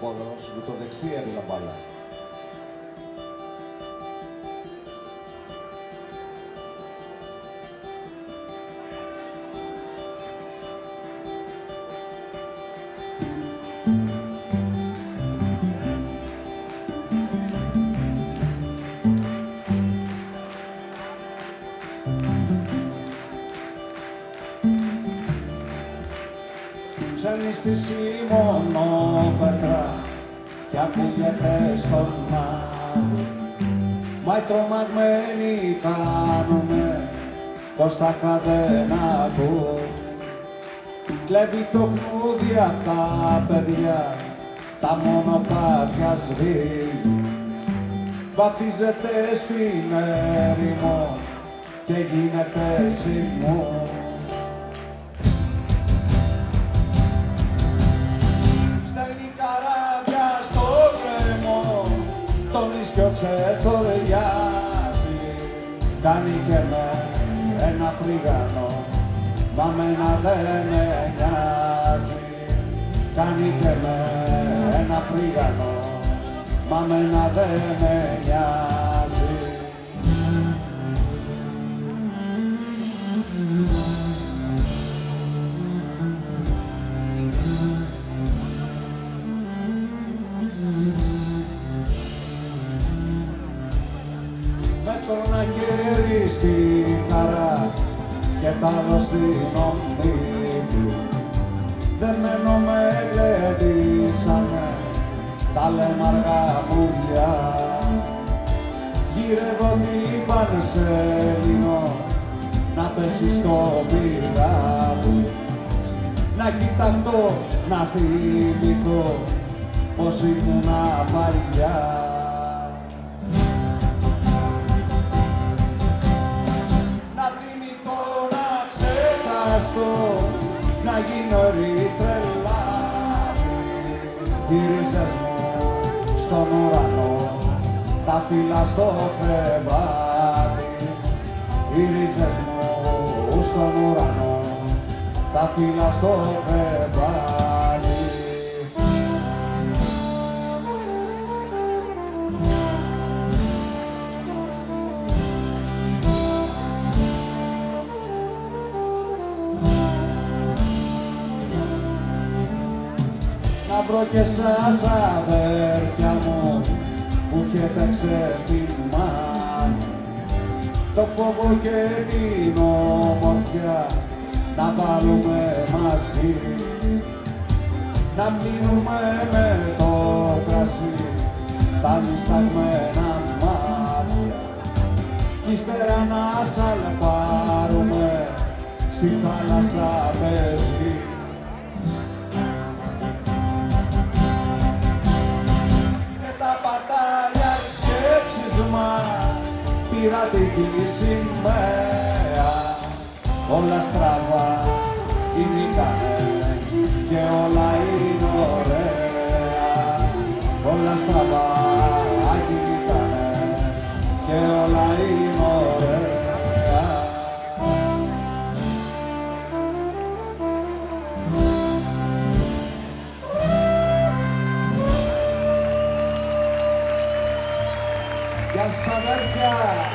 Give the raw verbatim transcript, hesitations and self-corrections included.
πόδρος, με το δεξί έπαιζα μπάλα. Ψέλνει στη Σιμονόπετρα κι ακούγεται στον άδει. Μα οι τρομαγμένοι κάνουνε πως τα δεν ακούν. Κλέβει το κνούδι απ' τα παιδιά, τα μονοπάτια σβήνει. Βαφτίζεται στην έρημο και γίνεται σημού. Το νησιό ξεθοριάζει, κάνει και με ένα φρυγανό, μα μένα δε με νοιάζει. Κάνει και με ένα φρυγανό, μα μένα δε με νοιάζει. Με το ένα χέρι στη χαρά και τ' άλλο στην ομίχλη, δεμένο με γλεντήσανε τα λέμαργα πουλιά. Γυρεύω την Πανσέλινο να πέσει στο πηγάδι, να κοιταχτώ, να θυμηθώ πως ήμουνα παλιά. Να γίνω ερυθρελάδι, οι ρίζες μου στον ουρανό, τα φύλλα στο κρεβάτι. Οι ρίζες μου στον ουρανό, τα φύλλα στο κρεβάτι. Να βρω και σας αδέρφια μου που έχετε ξεθυμάνει το φόβο και την ομορφιά να βάλουμε μαζί, να μείνουμε με το κρασί τα νησταγμένα μάτια κι ύστερα να σαλπάρουμε στη θάλασσα πεζή. Πειρατική σημαία, όλα στραβά κινήκανε και όλα είναι ωραία. Όλα στραβά κινήκανε και όλα είναι ωραία. Γεια σας αδέρφια!